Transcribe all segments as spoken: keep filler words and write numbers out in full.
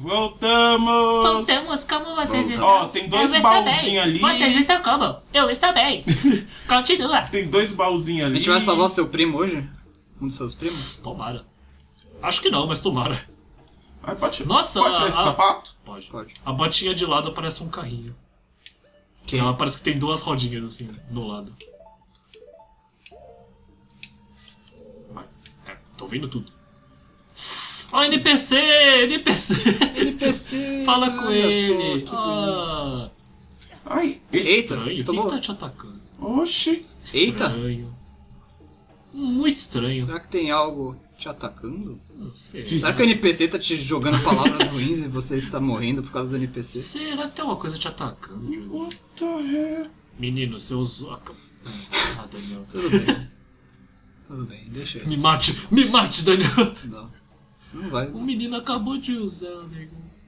Voltamos! Voltamos, como vocês estão? Ó, tem dois Eu estou baúzinhos bem. ali. Vocês estão como? Eu estou bem. Continua. Tem dois baúzinhos ali. A gente vai salvar o seu primo hoje? Um dos seus primos? Tomara. Acho que não, mas tomara. Ah, pode, Nossa, pode tirar a- esse a- sapato? Pode. Pode. A botinha de lado parece um carrinho. Que? Ela parece que tem duas rodinhas assim no lado. Vai. É, tô vendo tudo. Ó, N P C! N P C! N P C! Fala com olha só, ele! que Ah, Ai, esse... Eita, estranho. você Quem tomou? tá te atacando? Oxi. Eita. Estranho. Muito estranho. Será que tem algo te atacando? Não sei. Diz- Será que o N P C tá te jogando palavras ruins e você está morrendo por causa do N P C? Será que tem uma coisa te atacando, Diogo? What the hell? Menino, você usou. a- Ah, Daniel. Tudo bem. Tudo bem, deixa ele. Me mate! Me mate, Daniel! Não. Não vai. O menino acabou de usar, negócio.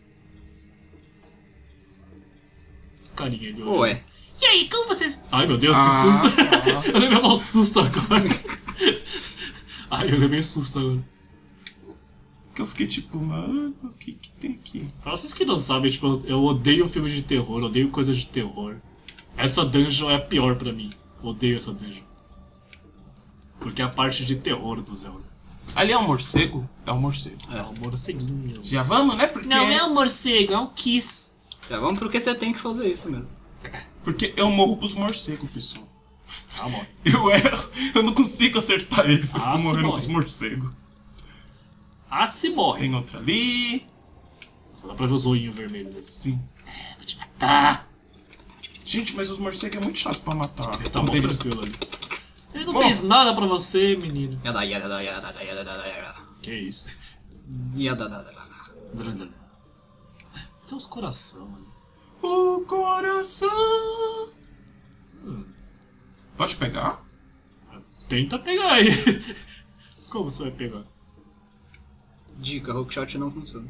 Carinha de olho. Ué. E aí, como vocês. Ai meu Deus, Ah, que susto! tá. Eu levei um susto agora. Ai, eu levei susto agora. Que eu fiquei tipo, mano, o que que tem aqui? Pra vocês que não sabem, tipo, eu- eu odeio filmes de terror, odeio coisas de terror. Essa dungeon é a pior pra mim. Odeio essa dungeon. Porque é a parte de terror do Zelda. Ali é um morcego? É um morcego. É um morceguinho. Já vamos, né? Porque, Não é um morcego, é um kiss. Já vamos porque você tem que fazer isso mesmo. porque eu morro pros morcegos, pessoal. Ah, morre. Eu erro, eu não consigo acertar eles, eu Ah, fico se morrendo morre. pros morcegos. Ah, se morre. Tem outro ali. Só dá pra ver o zoinho vermelho desse. Sim. Vou te matar. Gente, mas os morcegos é muito chato pra matar. Ele tá Um mó deles- tranquilo ali. Ele não Bom. fez nada pra você, menino. Yada, yada, yada, yada, yada, yada. Que isso? Yada, yada, yada. Tem uns coração ali. O coração. Hum, Pode pegar? tenta pegar aí. Como você vai pegar? Dica, hookshot não funciona.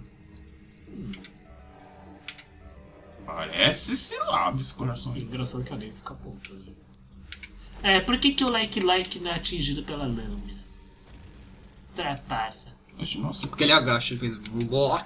Parece cilado esse coração aí. Engraçado que a Ney fica apontando. É, por que, que o like like não é atingido pela lâmina? Trapaça. Oxe, Nossa, Porque ele agacha, ele fez. Bló.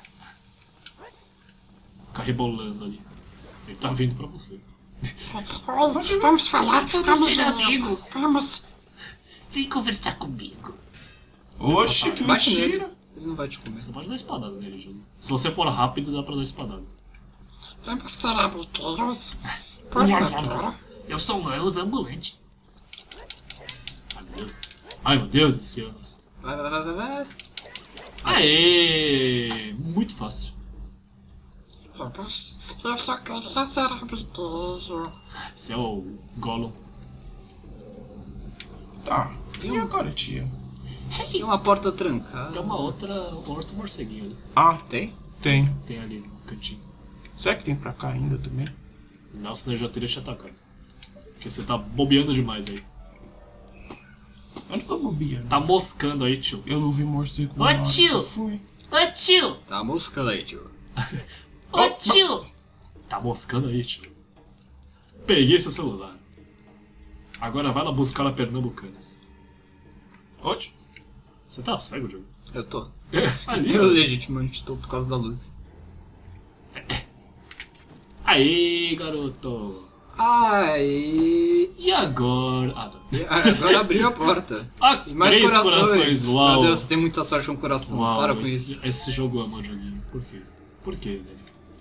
Fica rebolando ali. Ele tá vindo pra você. Oi, vamos falar, Vamos ser amiguinho. amigos. Vamos. Vem conversar comigo. Oxe, que Bate mentira. nele. Ele não vai te comer. Você pode dar espadada nele, Júlio. Se você for rápido, dá pra dar espadada. Vamos ser amiguinhos. Por favor. Eu sou um Anos ambulante. Ai meu Deus. Ai meu Deus, esse Anos. Vai, vai, vai, vai, vai. Aê! Muito fácil. Vamos. Eu só queria ser amiguinho. Esse é o Gollum. Tá. Tem E um- agora, tia? Tem uma porta trancada. Tem uma outra, um outro morceguinho ali. Ah, Tem? tem. Tem ali no cantinho. Será que tem pra cá ainda também? Não, senão eu já teria te atacado. Porque você tá bobeando demais aí. Eu não tô bobeando. Tá moscando aí, tio. Eu não vi morcego. Ô, na hora tio! que eu fui. Ô tio! Tá moscando aí, tio. Ô tio! Tá moscando aí, tio. Peguei seu celular. Agora vai lá buscar a Pernambucanas. Oxe. Você tá cego, Diogo? Eu tô. Ali. Eu legitimamente tô por causa da luz. Aí, garoto. Ai. E agora? Ah, tá. E agora abriu a porta. Ah, E mais três corações. corações. Uau. Meu Deus, você tem muita sorte com o coração. Uau, Para com esse, isso. esse jogo ama o joguinho. Por quê? Por quê, velho?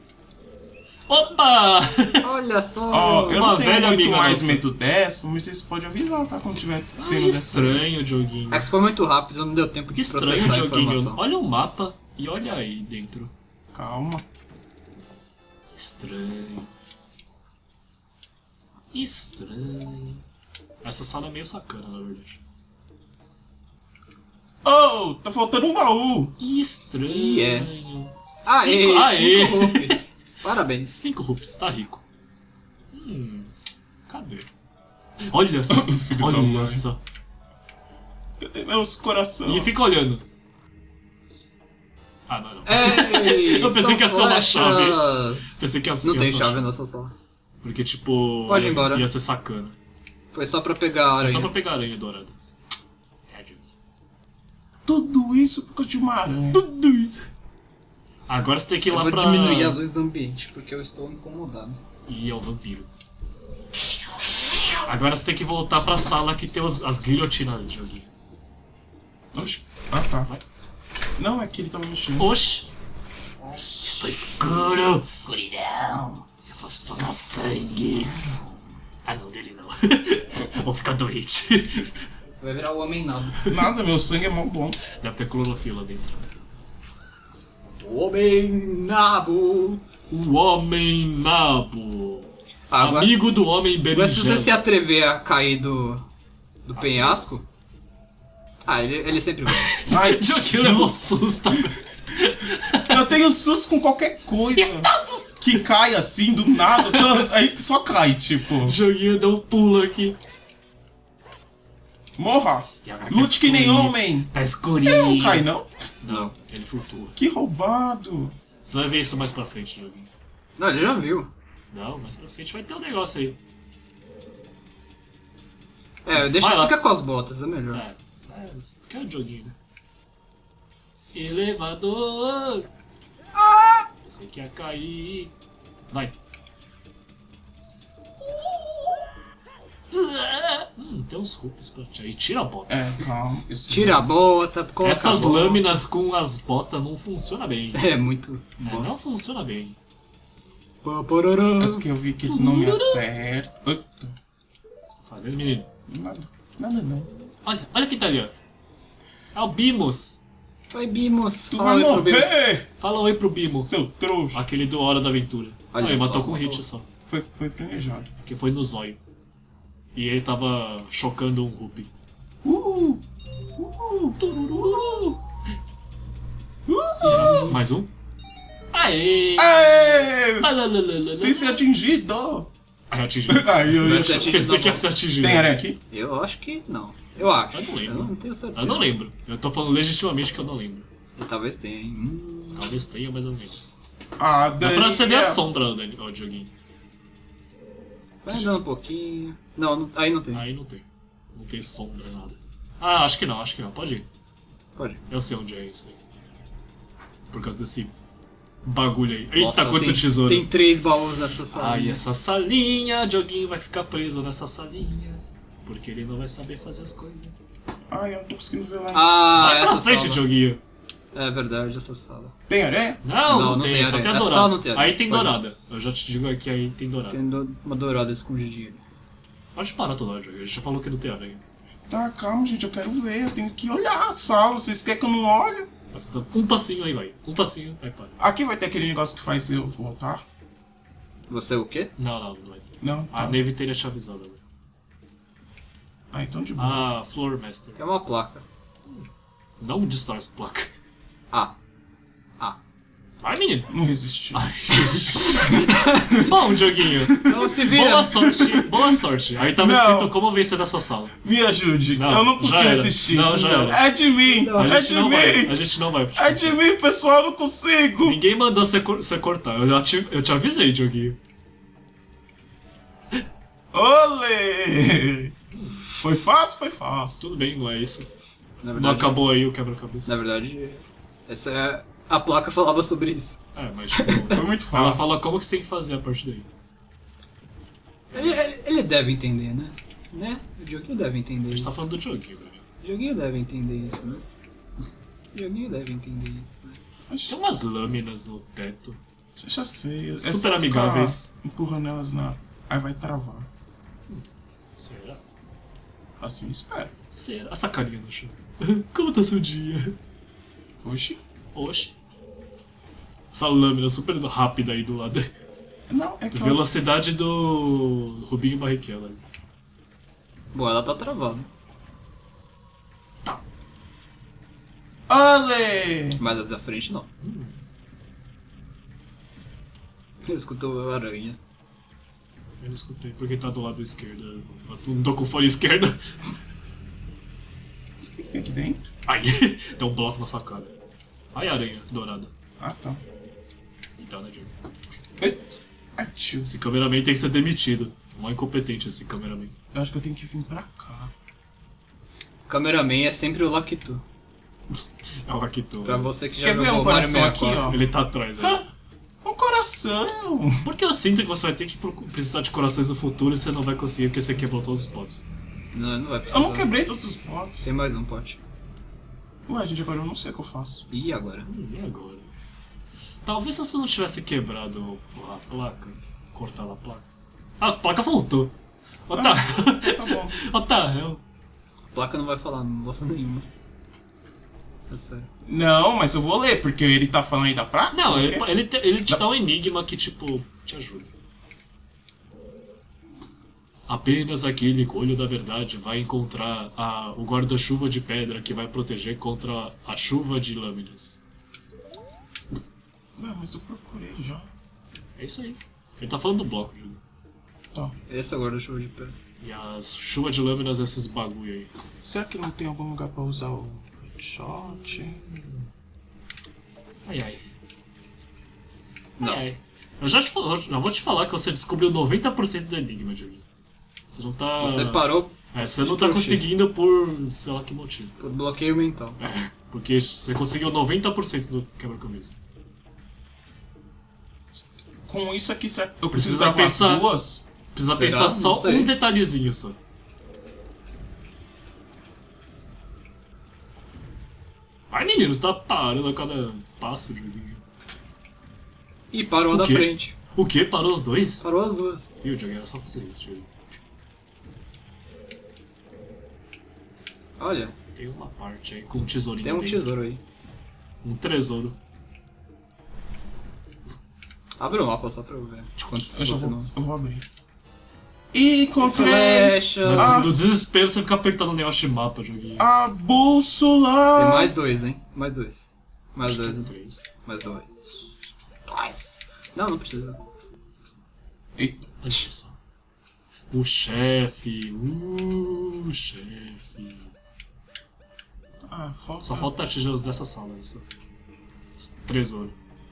Opa! Olha só. Ó, eu Uma não tenho velha muito amiga mais nossa. medo dessa, mas vocês podem avisar, tá? Quando tiver Ah, tendo dessa. estranho o joguinho. É que se foi muito rápido, não deu tempo Que de estranho o processar a joguinho. informação. Olha o mapa e olha aí dentro. Calma. Estranho. Estranho. Essa sala é meio sacana, na verdade. Oh, tá faltando um baú. Estranho. Ih, é. Aê, Cinco, aê. cinco rupees. Parabéns. Cinco rupees, tá rico. Hum, cadê? Olha só, Filho da olha mãe. só. Cadê meus corações? E fica olhando. Ah, não, não. Ei, Eu pensei são que ia ser uma chave. flechas. Pensei que ia Não ia tem ser chave chave. nessa sala. Porque, tipo. Pode ir ia, embora. ia ser sacana. Foi só pra pegar a É só aranha. pra pegar a aranha dourada. É, Tudo isso por causa de uma aranha. Tudo isso. Agora você tem que ir Eu lá vou pra... diminuir a luz do ambiente, porque eu estou incomodado. Ih, é o vampiro. Agora você tem que voltar pra sala que tem os, as guilhotinas do joguinho. Oxi. Ah, tá. Vai. Não, é que ele tava mexendo. Oxi! Estou escuro! Escuridão! Eu vou sugar sangue! Ah não, dele não. Vou ficar doente. Vai virar o homem nada. Nada, meu sangue é mó bom. Deve ter clorofila lá dentro. O homem nabo. O Homem Nabo! Ah, agora, Amigo do Homem agora se você Berinjela. se atrever a cair do, do penhasco... Ah, ele, ele sempre vai. Ai, que Joguinho levou susto. susto. Eu tenho susto com qualquer coisa que cai assim do nada. Então, aí só cai, tipo. O joguinho deu um pulo aqui. Morra! E agora tá Lute que nem escurinho. homem! Tá escurinho. Ele não cai, não? Não, ele flutua. Que roubado! Você vai ver isso mais pra frente, joguinho. Não, ele já viu. Não, mais pra frente vai ter um negócio aí. É, deixa Vai ele lá. ficar com as botas, é melhor. É, é porque é um joguinho, né? Elevador! Ah! Você quer cair. Vai. Hum, tem uns roupas pra tirar. E tira a bota. É, calma. Isso Tira a bota, coloca Essas a bota. lâminas com as botas não funcionam bem. É muito É, não bosta. funciona bem. Pá, parará. Essa que eu vi que eles não me acertam. Eita, O que você tá fazendo, menino? nada, nada não. Olha, olha quem tá ali, ó. É o Bimos. Vai, Bimos. Tu Fala vai oi pro Bimos. morrer, Fala oi pro Bimos. seu trouxa. Aquele do Hora da Aventura. Olha Ah, ele só, matou com um matou. hit só. Foi, foi planejado. Porque foi no zóio. E ele tava chocando um Rupi. Uh! Uh! Tururu! Uh! Mais um? Aê! Aê! Lalalala. Sem ser atingido! Ah, já atingi. Aí eu Vai ia... ser atingido Pensei na que ia mão. ser atingido. Tem areia aqui? Eu acho que não. Eu acho. Eu não lembro. Eu não tenho certeza. Eu não lembro. Eu tô falando legitimamente que eu não lembro. E talvez tenha, hein. Hum. Talvez tenha, mas eu não lembro. Ah, Dá pra você ver a Daniel. sombra, Dani, ó, Dioguinho. Vai andando um pouquinho. Não, não- aí não tem. Aí não tem. Não tem sombra, nada. Ah, acho que não, acho que não. Pode ir. Pode. Eu sei onde é isso aí. Por causa desse bagulho aí. Eita, Nossa, quanto tem, tesouro. Tem três baús nessa sala. Ai, essa salinha, Dioguinho vai ficar preso nessa salinha. Porque ele não vai saber fazer as coisas. Ai, eu não tô conseguindo ver lá. Ah, vai pra essa frente, sala. Dioguinho. É verdade, essa sala. Tem areia? Não, não, Não, não tem, tem só areia. tem a Essa dourada. sala não tem areia. Aí tem Pode ir. dourada. Eu já te digo aqui, aí tem dourada. Tem do- uma dourada escondidinha. Pode parar toda hora, Dioguinho. A gente já falou que não tem aranha. Tá, calma, gente, eu quero ver. Eu tenho que olhar a sala. Vocês querem que eu não olhe? Mas tá- Um passinho aí, vai. Um passinho, aí para. Aqui vai ter aquele negócio que faz eu voltar? Você o quê? Não, não, não vai ter. Não? A Tá. Neve teria te avisado. Né? Ah, então de boa. Ah, Floor Master. É uma placa. Não distorce a placa. Ah. Ah. Vai, menino. Não resisti. Ai. Bom, Dioguinho. Então se vira. Boa sorte, boa sorte. Aí tava Não. escrito como vencer dessa sala. Me ajude. Não, eu não já consegui era. assistir. Não, já era. É de mim. Não, A é gente de não vai. mim. A gente não vai. É de mim, pessoal. Eu não consigo. Ninguém mandou você, cor- você cortar. Eu, já te, eu te avisei, Dioguinho. Olê! Foi fácil? Foi fácil. Tudo bem, não é isso. Na Não verdade, acabou aí o quebra-cabeça. na verdade, essa é... a placa falava sobre isso. É, mas tipo, Foi muito fácil. ela fala como que você tem que fazer a partir daí. Ele, ele- ele deve entender, né? Né? O Dioguinho deve entender A gente isso. tá falando do Dioguinho, velho. O Dioguinho deve entender isso, né? O Dioguinho deve entender isso, né? Tem umas lâminas no teto. Já sei. É Super só amigáveis. ficar empurrando elas na... Aí vai travar. Será? Assim, espero. Será? Essa carinha no chão. Como tá seu dia? Oxi. Oxe. Essa lâmina super rápida aí do lado. Não, é que ela... Velocidade do Rubinho Barrichello. Bom, ela tá travada. Olê! Mas a da frente não. Hum. Eu escuto a aranha. Eu não escutei, porque tá do lado esquerdo. Eu não tô com o fone esquerdo. O que, que tem aqui dentro? Ai, tem um bloco na sua cara. Ai, aranha dourada. Ah, tá. Então, né, Diego? Eita. Atio. Esse cameraman tem que ser demitido. Mó incompetente esse cameraman. Eu acho que eu tenho que vir pra cá. O cameraman é sempre o Lakitu. É o Rakito. Pra você que já Quer ver jogou um Mario coração aqui, sessenta e quatro. ó? Ele tá atrás, né? Um coração! Porque eu sinto que você vai ter que procu- precisar de corações no futuro e você não vai conseguir porque você quebrou todos os potes. Não, não vai precisar. Eu não quebrei todos os potes. Tem mais um pote. Ué, gente, agora eu não sei o que eu faço. E agora? Hum, e agora? Talvez se você não tivesse quebrado a placa, cortado a placa. Ah, a placa voltou. What the... Tá bom. What the hell? A placa não vai falar bosta nenhuma. É sério. Não, mas eu vou ler, porque ele tá falando aí da praça? Não, o ele, quê? ele, te, ele te dá um enigma que, tipo, te ajuda. Apenas aquele olho da verdade vai encontrar a, o guarda-chuva de pedra que vai proteger contra a chuva de lâminas. Não, mas eu procurei já. É isso aí. Ele tá falando do bloco, Júlio. Tá. Esse é o guarda-chuva de pé. E as chuvas de lâminas, esses bagulho aí. Será que não tem algum lugar pra usar o shot? Ai ai. Não. Ai, ai. Eu já, te, fal- já vou te falar que você descobriu noventa por cento do enigma, Júlio. Você não tá. Você parou É, você não de tá trouxice. conseguindo por sei lá que motivo. por bloqueio mental. É, porque você conseguiu noventa por cento do quebra-cabeça. Com isso aqui, será que eu Precisa preciso gravar pensar- as duas? Precisa Será? pensar só Não sei. um detalhezinho só. Vai, menino, você tá parando a cada passo, Dioguinho. E parou O da quê? frente. O quê? Parou os dois? Parou as duas. Ih, o Dioguinho era só fazer isso, Dioguinho. Olha, Tem uma parte aí com um tesourinho tem um dentro. tesouro aí. Um tesouro. Abre o mapa só pra eu ver. Quanto Eu, já você vou, não. eu vou abrir. E encontrei Flecha. No, Ah. no desespero você fica apertando o negócio de mapa, Dioguinho. a bússola. Tem mais dois, hein? Mais dois. Mais dois, hein? Três. Mais dois. Dois. Não, não precisa. Eita. Olha só. O chefe. Uh, chefe. Ah, falta... Só falta tijolos dessa sala. Isso. Tesouro.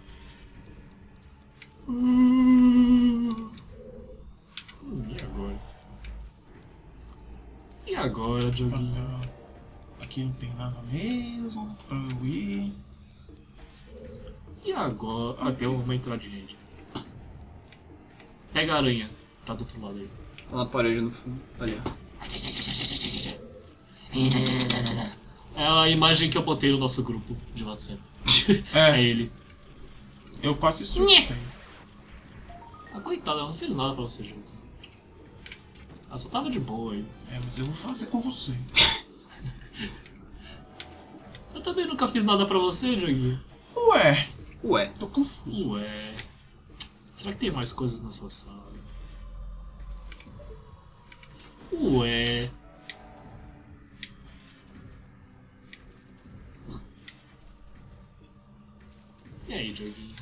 Hum, e agora? E agora, Dioguinho? Tá, aqui não tem nada mesmo pra eu ir. E agora? Ah, tem uma entradinha aí. Pega a aranha. Tá do outro lado aí. Tá na parede no fundo. Ali. É a imagem que eu botei no nosso grupo de WhatsApp. É, É ele. eu passo isso. Nhé. Tem. Ah, coitado, eu não fiz nada pra você, Dioguinho. Ah, só tava de boa aí. É, mas eu vou fazer com você. Eu também nunca fiz nada pra você, Dioguinho. Ué, Ué. tô confuso. Ué. Será que tem mais coisas nessa sala? Ué. E aí, Dioguinho?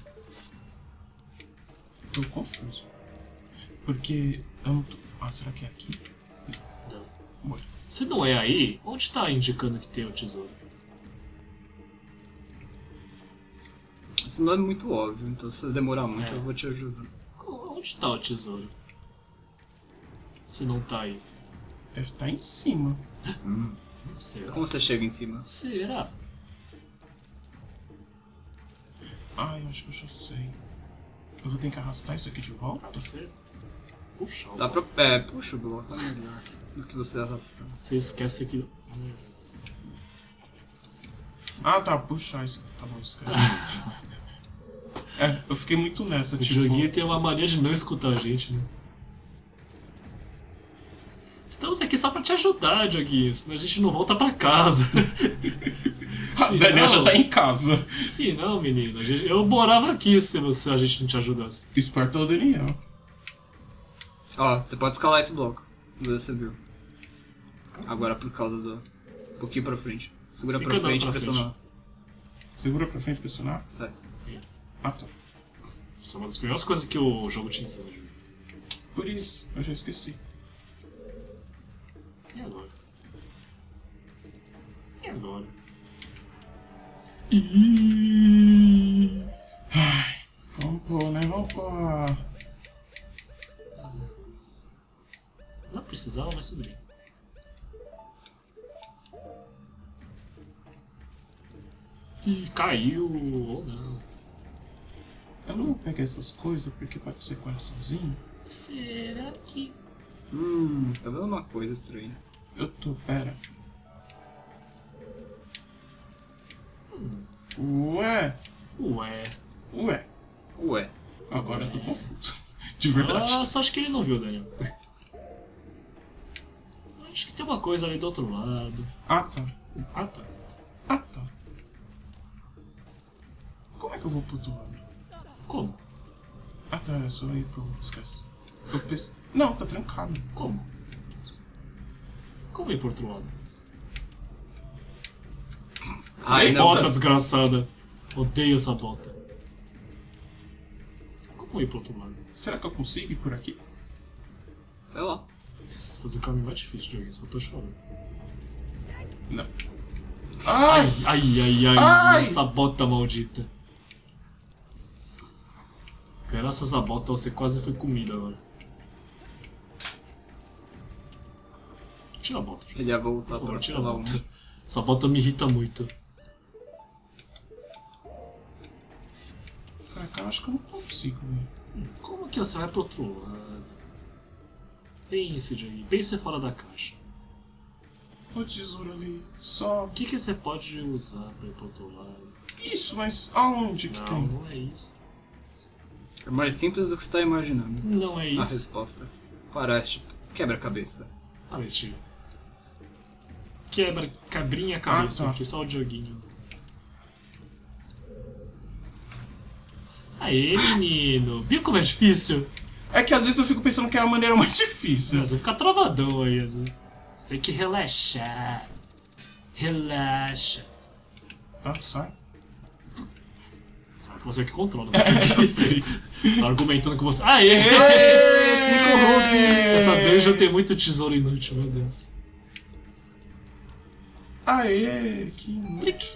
Tô confuso. Porque eu não tô... Ah, será que é aqui? Não. Bom, Se não é aí, onde tá indicando que tem o tesouro? Isso não é muito óbvio, então se demorar muito É. eu vou te ajudar. Co- Onde tá o tesouro? Se não tá aí. deve estar em cima. Hum. Será? Como você chega em cima? Será? Ai, eu acho que eu já sei. Eu vou ter que arrastar isso aqui de volta? Dá pra ser? Puxa, Dá pra. É, puxa o bloco, é melhor do que você arrastar. Você esquece que... Hum. Ah, tá, puxar isso. Tá bom, esquece. É, eu fiquei muito nessa, O tipo... Dioguinho tem uma mania de não escutar a gente, né? Estamos aqui só pra te ajudar, Dioguinho, senão a gente não volta pra casa. A Daniel já tá em casa. Se não, menino, a gente- eu morava aqui se, você, a gente não te ajudasse. Esperto é o Daniel. Ó, você pode escalar esse bloco. Você viu. Agora por causa do. Um pouquinho pra frente. Segura Fica pra dando frente e pra pressionar. Segura pra frente pressionar? É. Ah, tá. Isso é uma das primeiras coisas que o jogo te ensina, Dioguinho. Por isso, eu já esqueci. E agora? E agora? Ai, vamos pôr, né? Vamos pôr a... Não precisava, mas tudo bem. Ih, caiu ou não. Eu não vou pegar essas coisas porque pode ser coraçãozinho. Será que... Hum, tá vendo uma coisa estranha. Eu tô, pera. Ué, Ué... ué. Ué. Agora eu tô confuso. De verdade. Ah, só acho que ele não viu, Daniel. Acho que tem uma coisa ali do outro lado. Ah, tá. Ah, tá. Ah, tá. Como é que eu vou pro outro lado? Como? Ah, tá, é só ir pro... Esquece. Eu pensei... Não, tá trancado. Como? Como ir pro outro lado? Ai, não, bota tá... desgraçada. Odeio essa bota. Como ir pro outro lado? Será que eu consigo ir por aqui? Sei lá. Você fazer um caminho mais difícil de alguém, só tô chorando. Não. Ai! Ai, ai, ai, Ai! essa bota maldita. Graças à bota você quase foi comida agora. Tira a bota. Ele ia voltar Por favor, pra tira sei a lá bota. onde. Essa bota me irrita muito. Pra cá eu acho que eu não consigo ir. Como que você vai pro outro lado? Pense, Johnny. Pense fora da caixa. O tesouro ali. Só... O que, que você pode usar pra ir pro outro lado? Isso, mas aonde que Não, tem? não é isso. É mais simples do que você tá imaginando. Não é A isso. resposta. Parece quebra-cabeça. Olha este. Quebra cabrinha a cabeça Ah, tá. aqui, só o Dioguinho. Aê, menino! Viu como é difícil? É que às vezes eu fico pensando que é a maneira mais difícil. Você fica travadão aí, às vezes. Você tem que relaxar. Relaxa. Tá, sai. Sabe que você que controla. Né? Eu sei. Tá argumentando com você. Aê! cinco rubi! Essa dungeon tem muito tesouro inútil, meu Deus. Aê, que... Blick.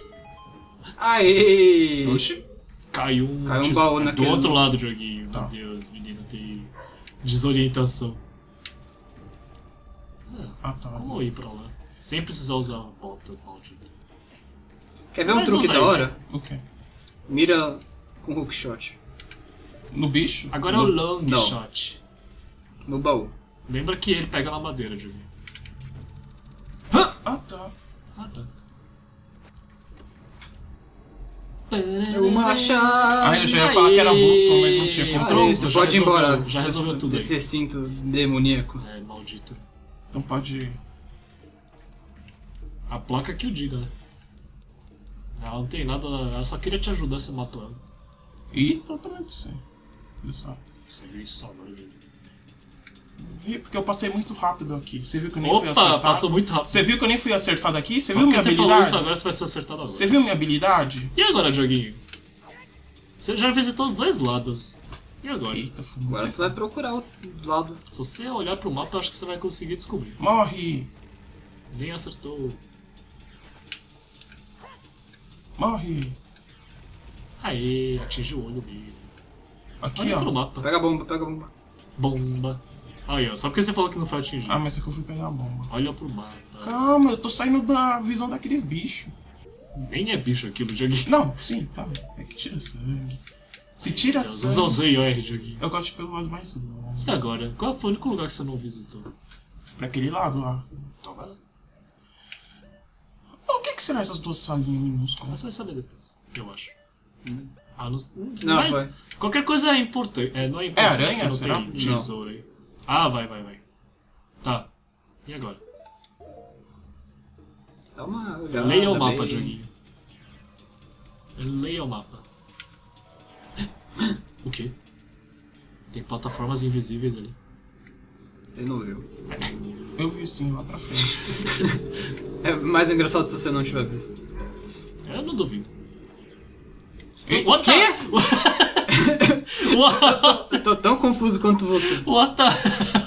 Aê! Oxi. Caiu um, Caiu um tesouro- baú Do naquele- outro lado, Dioguinho. Tá. Meu Deus, menino, tem desorientação. Ah, tá. Como ir pra lá? Sem precisar usar a bota maldita. Quer ver um Mas truque usa da aí. hora? O quê? Mira com hookshot. No bicho? Agora No- é o long não. shot. No baú. Lembra que ele pega na madeira, Dioguinho. Ah, tá. Ah, tá. É uma chave. Ah, eu já ia falar que era bússola, mas não tinha como. Ah, Pronto, você já pode ir resolveu- embora. Já resolveu desse, tudo desse aí. recinto demoníaco. É, maldito. Então pode ir. A placa que o diga, né? Ela não tem nada, ela só queria te ajudar, você matou ela. E totalmente sim. Olha só. Você viu isso agora, Dioguinho? Vi, porque eu passei muito rápido aqui. Você viu que eu nem fui Opa, acertado? passou muito rápido. Você viu que eu nem fui acertado aqui? Você Só viu que minha você falou habilidade? isso agora, você vai ser acertado agora. Você viu minha habilidade? E agora, Dioguinho? Você já visitou os dois lados. E agora? Eita, fui. Agora você vai procurar o lado. Se você olhar pro mapa, eu acho que você vai conseguir descobrir. Morre! Nem acertou. Morre! Aê, atingiu o olho dele. Aqui, Olha pro ó. mapa. Pega a bomba, pega a bomba. Bomba. Aí, ó, só porque você falou que não foi atingido. Ah, mas é que eu fui pegar a bomba. Olha pro mapa. Calma, eu tô saindo da visão daqueles bichos. Nem é bicho aquilo, Dioguinho. Não, sim, tá. É que tira sangue. Se tira Deus, sangue. usei o R, Dioguinho. Eu gosto de ir pelo lado mais longe. E agora? Qual foi o único lugar que você não visitou? Pra aquele lado lá. Então vai lá. O que, que será essas duas salinhas minúsculas? Mas você vai saber depois, eu acho. Ah, não, Não, vai- foi. Qualquer coisa é importante. É, não é importante. aranha, porque não será? tem tesouro aí. Ah, vai, vai, vai. Tá. E agora? Dá uma olhada. Leia o mapa, bem. Dioguinho. Leia o mapa. O quê? Tem plataformas invisíveis ali. Ele não viu. Eu vi sim lá pra frente. É mais engraçado se você não tiver visto. Eu não duvido. E- What the... What? Eu tô tão confuso quanto você. What the...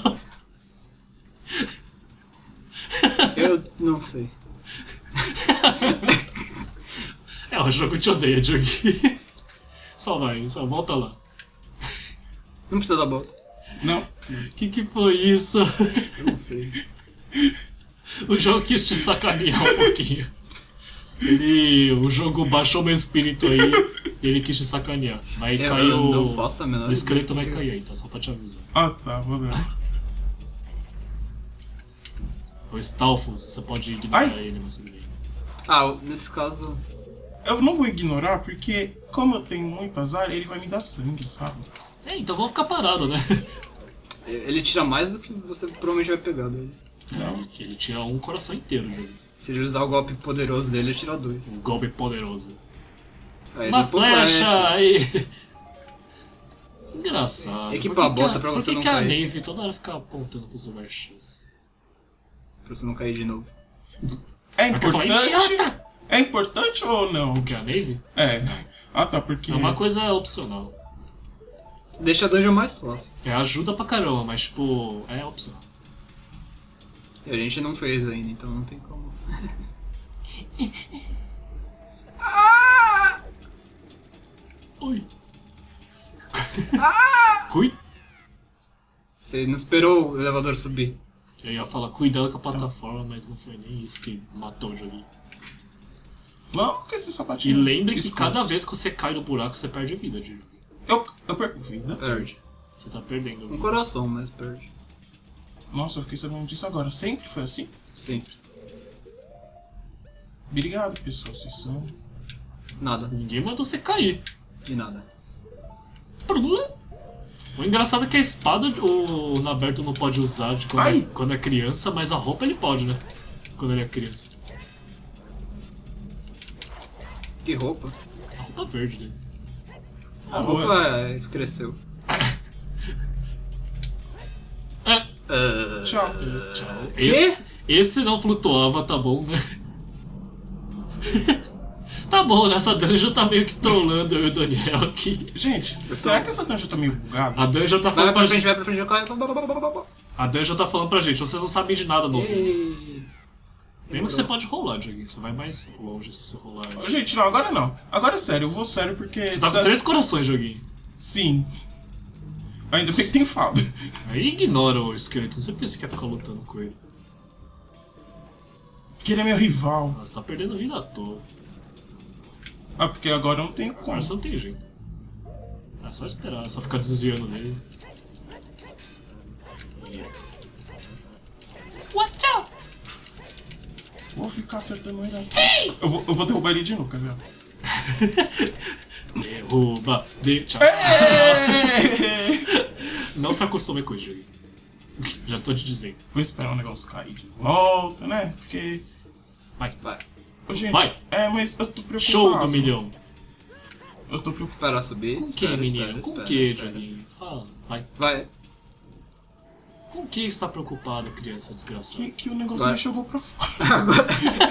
Eu não sei. É, o jogo te odeia, Dioguinho. Só vai, só volta lá. Não precisa da volta. Não? Que que foi isso? Eu não sei. O jogo quis te sacanear um pouquinho. Ele. O jogo baixou meu espírito aí e ele quis te sacanear. Mas Eu caiu. não faço a menor O esqueleto vai ideia. cair aí, tá? Só pra te avisar. Ah, tá, valeu. O Stalfos, você pode ignorar Ai. ele, mas tudo bem. Ah, nesse caso... Eu não vou ignorar porque, como eu tenho muito azar, ele vai me dar sangue, sabe? É, então vamos ficar parado, né? Ele tira mais do que você provavelmente vai pegar dele. Não. É, ele tira um coração inteiro dele. Se ele usar o golpe poderoso dele, ele tira dois. Um golpe poderoso. Aí Uma depois flecha! Aí. Engraçado. Equipa Por que a bota que a- pra por você que não que a cair. Navy toda hora fica apontando pros lugares X? Pra você não cair de novo. É Porque eu falei, importante? idiota! É importante ou não? O que, a Navy? É. Ah, tá, porque... É uma coisa opcional. Deixa a dungeon mais fácil. É, ajuda pra caramba, mas tipo, é opcional. E a gente não fez ainda, então não tem como. Oi. Cui. Você não esperou o elevador subir. Eu ia falar, cuidado com a plataforma, mas não foi nem isso que matou o joguinho. Não, que esse E sapatinho... lembre que escuro. cada vez que você cai no buraco, você perde vida, Diego. Eu, eu perco vida? Perde. Você tá perdendo Um vida. coração, mas perde. Nossa, eu fiquei sabendo disso agora. Sempre foi assim? Sempre. Obrigado, pessoal. Vocês são... Nada. Ninguém mandou você cair. E nada. O engraçado é que a espada o Naberto não pode usar de quando, é, Ai. quando é criança, mas a roupa ele pode, né? Quando ele é criança. Que roupa? A roupa verde dele. A Boa. roupa é, cresceu. É, Ah, Tchau. tchau. Quê? Esse, esse não flutuava, tá bom, né? Tá bom, nessa dungeon tá meio que trollando eu e o Daniel aqui. Gente, Eu será sou- que essa dungeon tá meio bugada? A dungeon tá vai falando pra pra frente, gente. vai pra frente, vai. A dungeon tá falando pra gente, vocês não sabem de nada novo. Ei. Mesmo que você pode rolar, Dioguinho. Você vai mais longe se você rolar. Gente, não, agora não. Agora é sério, eu vou sério porque... Você tá com da- três corações, Dioguinho. Sim. Ainda bem que tem fada. Aí ignora o esqueleto, não sei porque você quer ficar lutando com ele. Porque ele é meu rival. Mas você tá perdendo vida à toa. Ah, porque agora eu não tenho como. Agora você não tem jeito. É só esperar, é só ficar desviando dele. Watch out! Vou ficar acertando ele aqui. Eu vou, eu vou derrubar ele de novo, quer ver? Derruba, de... Tchau. Êêêê! Não se acostume com isso, Dioguinho. Já tô te dizendo. Vou esperar o negócio cair de volta, né? Porque... Vai. Vai. Ô, gente, Vai. é, mas eu tô preocupado. Show do milhão. Eu tô preocupado. Esperar subir. Com que, Espera, menino? espera, Com espera, que, espera. Dioguinho? Fala. Vai. Vai. Com que está preocupado, criança desgraçada? Que, que o negócio Vai. me jogou pra fora. Agora.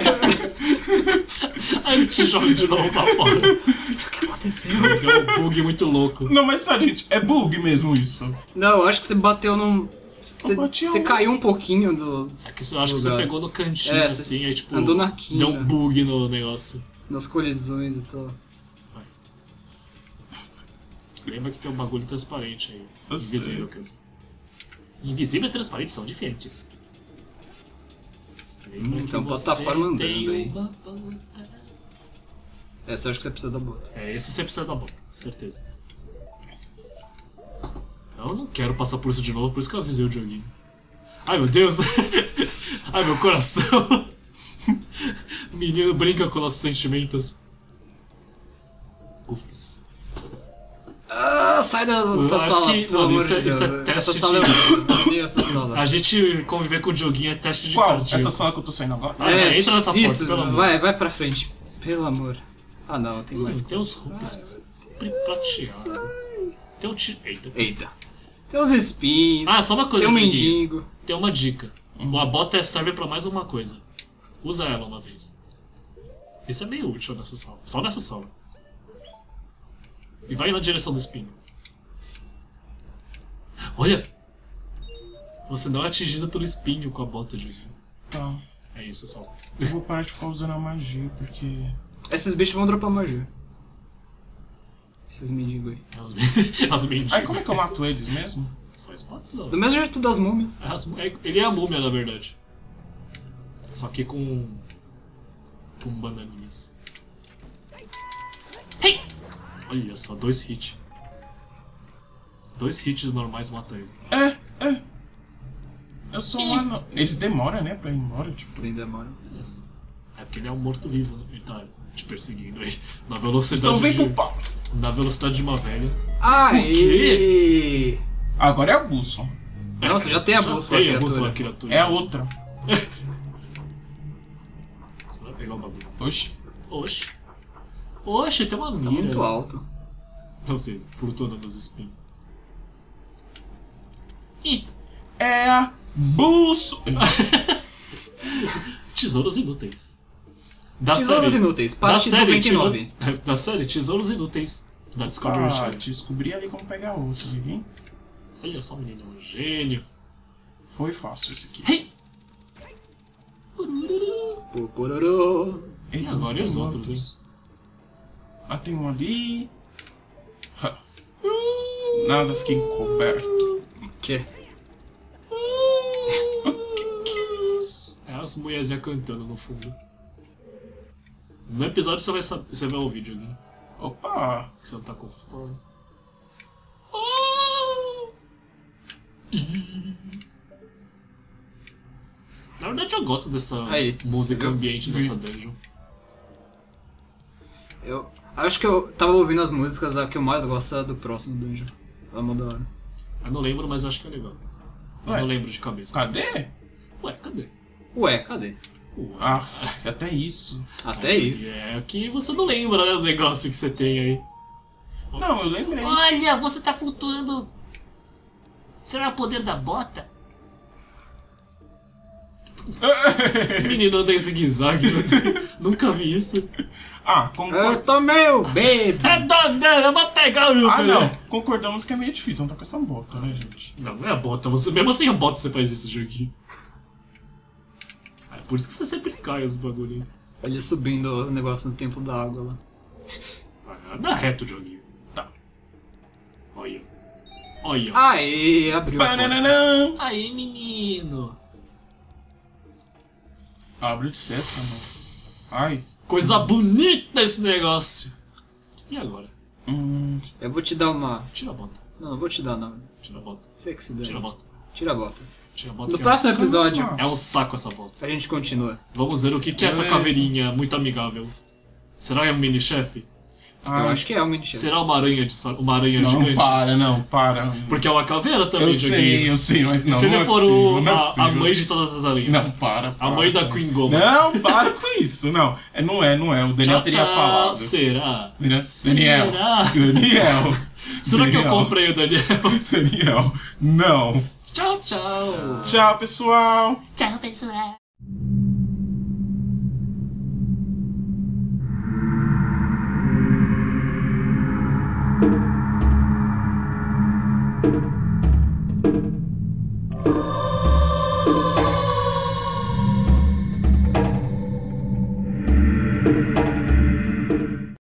Aí ele te joga de novo pra fora. Não sei o que aconteceu. Deu um bug muito louco. Não, mas sério, gente, é bug mesmo isso. Não, eu acho que você bateu num. Você, bati você um- caiu um pouquinho do. É que eu acho que você Lugar. pegou no cantinho É, assim, você aí tipo. andou na quina. Deu um bug no negócio. nas colisões e tal. Lembra que tem um bagulho transparente aí. Eu Invisível, sei. quer dizer. Invisível e transparente são diferentes. Lembra Hum, que tem uma você plataforma andando tem aí. uma bota. Essa eu acho que você precisa da bota. É, esse você precisa da bota, certeza. Eu não quero passar por isso de novo, por isso que eu avisei o Dioguinho. Ai meu Deus! Ai meu coração! O menino brinca com nossos sentimentos. Ufas. Ah, sai da, Eu dessa acho sala, que- pelo mano, amor isso é- de Deus. isso é teste essa de- sala é. Eu odeio essa sala. A gente conviver com o Dioguinho é teste de Qual? cardíaco. Essa sala que eu tô saindo agora? Ah, é, entra nessa porta, isso, pelo amor. vai, vai pra frente. Pelo amor. Ah não, tem mais Hum, tem coisa. os rupes prateados. Tem o ti... Eita. Eita. Tem os espinhos. Ah, só uma coisa, tem um Dioguinho. mendigo. Tem uma dica. A bota serve pra mais uma coisa. Usa ela uma vez. Isso é meio útil nessa sala. Só nessa sala. E vai na direção do espinho. Olha! Você não é atingido pelo espinho com a bota, Dioguinho. Tá. É isso só. Eu vou parar de ficar usando a magia, porque... Esses bichos vão dropar magia. Esses mendigos aí. É os, as mendigas. Aí como é que eu mato eles mesmo? Só espada não. Do mesmo jeito das múmias. É as- é- ele é a múmia, na verdade. Só que com com bananinhas. Hey! Olha só, dois hits. Dois hits normais matam ele. É, é. Eu sou um anão. Eles demoram, né, pra ir embora, tipo. Sem demora. É porque ele é um morto-vivo, né? Ele tá te perseguindo aí. Na velocidade Então vem de... pro pau. Na velocidade de uma velha. Aê! Agora é a bússola. Não, você já tem a bússola, tem a bússola, criatura. criatura. É a outra. Você vai pegar o bagulho. Oxi. Oxe. Oxe, tem uma mira. Tá muito alto. Não sei, flutuando nos espinhos. Ih! É a bússola. Tesouros inúteis. Da Tesouros série, inúteis, da parte série, noventa e nove. tesouro- Da série Tesouros Inúteis. Da Discovery Ah, Channel. descobri ali como pegar outro, ninguém? Olha só, menino, é um gênio. Foi fácil esse aqui. Hey! Pô, pororô. Eita, E agora tem e os outros, outros. Ah, tem um ali. Ha. Nada, fiquei encoberto. Que? O que, que é isso? É as mulherzinhas cantando no fundo. No episódio você vai, saber, você vai ouvir, Dioguinho. Opa! Que você não tá com fome. Oh! Ih. Na verdade eu gosto dessa Aí, música você viu? ambiente Vi. dessa dungeon. Eu acho que eu tava ouvindo as músicas, a que eu mais gosto é a do próximo dungeon. É uma da hora. Eu não lembro, mas acho que é legal. Eu Ué? não lembro de cabeça. Cadê? Ué, cadê? Ué, cadê? Ué. Ah, até isso. Até isso. É que você não lembra, né, o negócio que você tem aí. Não, eu lembrei. Olha, você tá flutuando. Será o poder da bota? O menino anda em zigue-zague. Nunca vi isso. Ah, Eu concor... tomei o baby! É doido, eu vou pegar o ah, não. Concordamos que é meio difícil, não tá com essa bota, né, gente? Não, não é a bota. Você, mesmo sem a bota você faz esse joguinho. É por isso que você sempre cai os bagulho aí. Ele subindo o negócio no templo da água lá. Ah, anda reto o joguinho. Tá. Olha. Olha. Aê, abriu a porta. Bananã. Aí, menino. Abre de cessa, mano. Ai. Coisa bonita esse negócio. E agora? Hum. Eu vou te dar uma... Tira a bota. Não, não vou te dar nada. Tira a bota. Você que se Tira a deu. bota. Tira a bota. Tira a bota. No que próximo episódio, Calma. é... é um saco essa bota. a gente continua. Vamos ver o que, que é essa Beleza. caveirinha muito amigável. Será que é um mini-chefe? Ai. Eu acho que é um mini-chefe. Será uma aranha, de so- uma aranha Não, gigante? para, não, para. Porque é uma caveira também, Eu Joguinho. sei, eu sei, mas E não, se não ele é for possível, o, não é a, possível. a mãe de todas as aranhas? Não, para, A para mãe da com Queen isso. Goma. Não, para com isso, não. É, não é, não é. O Daniel Tchau, teria tchau. falado. Será? Daniel. Será? Daniel. Será que eu Daniel. comprei o Daniel? Daniel. Não. Tchau, tchau. Tchau, pessoal. Tchau, pessoal.